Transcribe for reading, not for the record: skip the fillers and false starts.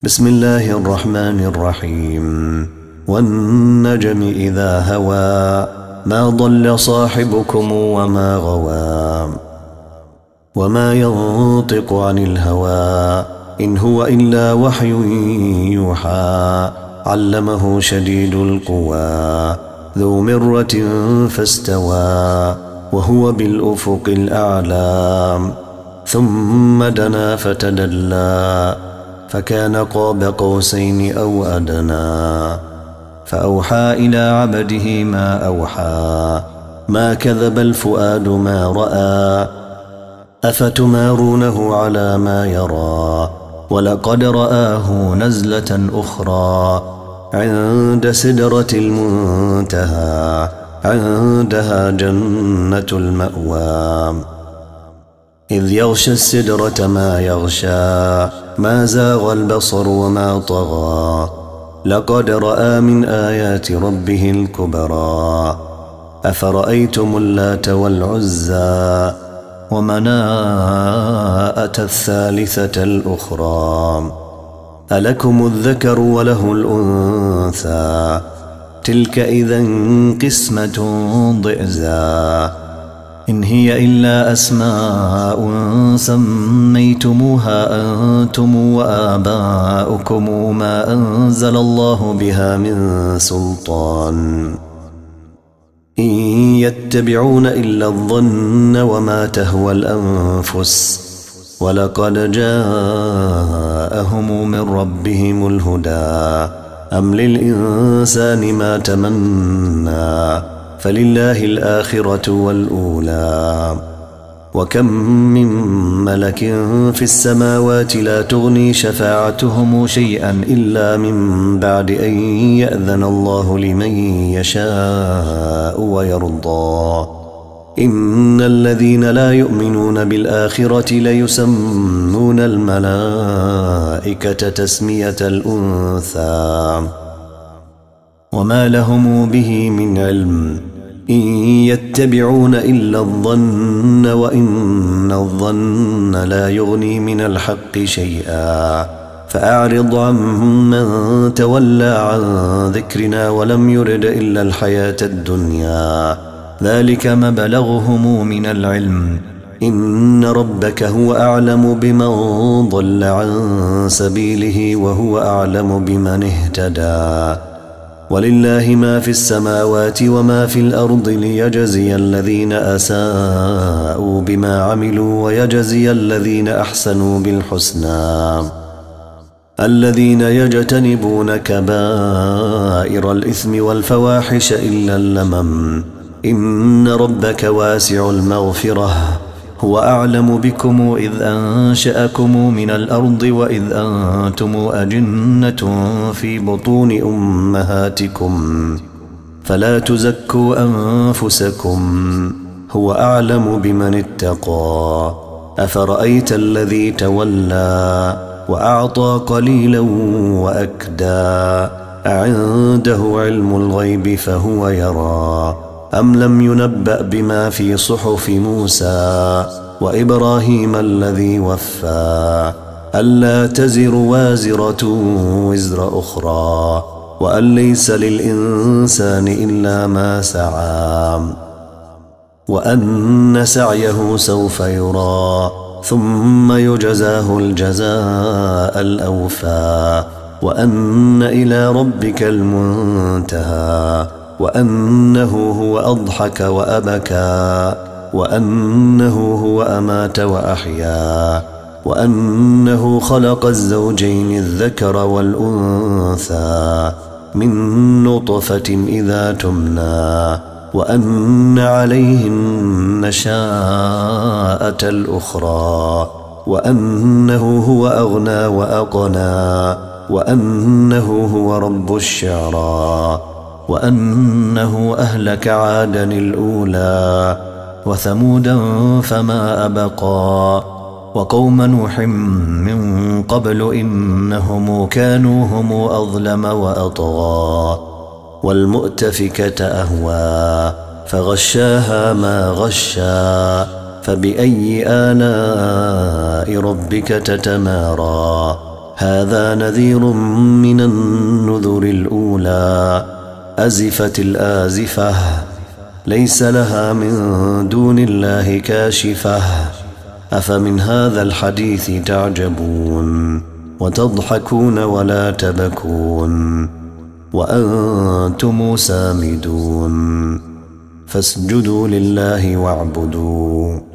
بسم الله الرحمن الرحيم. والنجم إذا هوى ما ضل صاحبكم وما غوى وما ينطق عن الهوى إن هو إلا وحي يوحى علمه شديد القوى ذو مرة فاستوى وهو بالأفق الأعلى ثم دنا فتدلى فكان قاب قوسين أو أدنى فأوحى إلى عبده ما أوحى ما كذب الفؤاد ما رأى أفتمارونه على ما يرى ولقد رآه نزلة أخرى عند سدرة المنتهى عندها جنة المأوى إذ يغشى السدرة ما يغشى ما زاغ البصر وما طغى لقد رأى من آيات ربه الكبرى أفرأيتم اللات والعزى ومناءة الثالثة الأخرى ألكم الذكر وله الأنثى تلك إذا قسمة ضئزى إن هي إلا أسماء سميتموها أنتم وآباؤكم ما أنزل الله بها من سلطان إن يتبعون إلا الظن وما تهوى الأنفس ولقد جاءهم من ربهم الهدى أم للإنسان ما تمنى فلله الآخرة والأولى وكم من ملك في السماوات لا تغني شفاعتهم شيئا إلا من بعد أن يأذن الله لمن يشاء ويرضى إن الذين لا يؤمنون بالآخرة ليسمون الملائكة تسمية الأنثى وما لهم به من علم إن يتبعون إلا الظن وإن الظن لا يغني من الحق شيئا فأعرض عمن تولى عن ذكرنا ولم يرد إلا الحياة الدنيا ذلك مبلغهم من العلم إن ربك هو أعلم بمن ضل عن سبيله وهو أعلم بمن اهتدى ولله ما في السماوات وما في الأرض ليجزي الذين أساءوا بما عملوا ويجزي الذين أحسنوا بالحسنى الذين يجتنبون كبائر الإثم والفواحش إلا اللمم إن ربك واسع المغفرة هو أعلم بكم إذ أنشأكم من الأرض وإذ أنتم أجنة في بطون أمهاتكم فلا تزكوا أنفسكم هو أعلم بمن اتقى أفرأيت الذي تولى وأعطى قليلا وأكدى أعنده علم الغيب فهو يرى أم لم ينبأ بما في صحف موسى وإبراهيم الذي وفى ألا تزر وازرة وزر أخرى وأن ليس للإنسان إلا ما سعى وأن سعيه سوف يرى ثم يجزاه الجزاء الأوفى وأن إلى ربك المنتهى وأنه هو أضحك وأبكى وأنه هو أمات وأحيا وأنه خلق الزوجين الذكر والأنثى من نطفة إذا تمنى وأن عليه النشاءة الأخرى وأنه هو أغنى وأقنى وأنه هو رب الشعرى وأنه أهلك عادا الأولى وثمودا فما أبقى وقوم نوح من قبل إنهم كانوا هم أظلم وأطغى والمؤتفكة أهوى فغشاها ما غشى فبأي آلاء ربك تتمارى هذا نذير من النذر الأولى أزفت الآزفة ليس لها من دون الله كاشفة أفمن هذا الحديث تعجبون وتضحكون ولا تبكون وأنتم سامدون فاسجدوا لله واعبدوا